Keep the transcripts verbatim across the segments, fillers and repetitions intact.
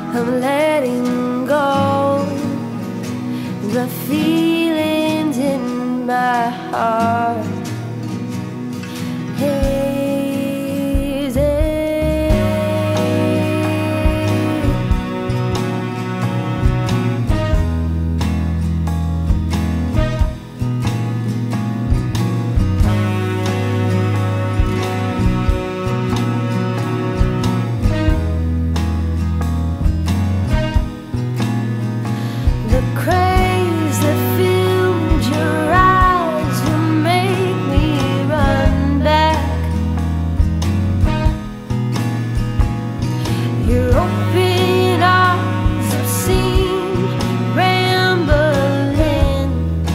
I'm letting go the feelings in my heart. The craze that filled your eyes will make me run back. Your open arms obscene, rambling,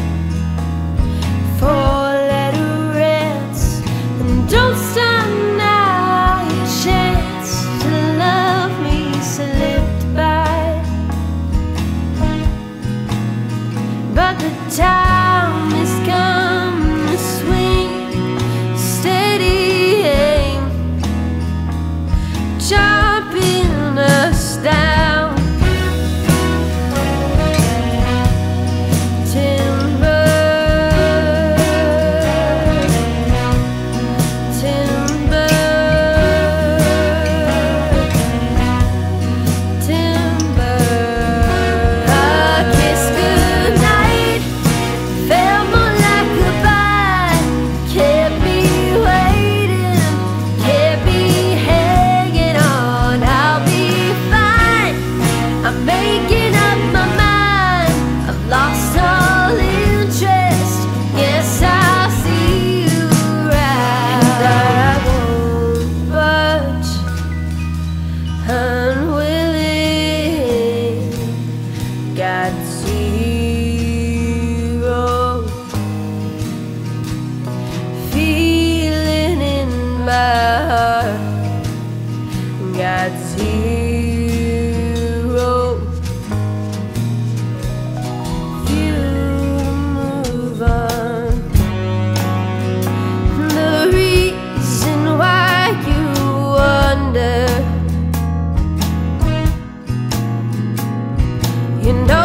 four-letter rants, and don't stop now. Your chance to love me slipped by. But the time has come to swing, steady aim, chopping us down. Timber, timber, timber. A kiss goodnight felt more like goodbye. Kept me waiting, kept me hanging on. I'll be fine, I'm making up my mind. I've lost all interest, yes, I'll see you right. And I won't budge, unwilling, got zero feeling in my heart, got zero view to move on. The reason why you wonder, you know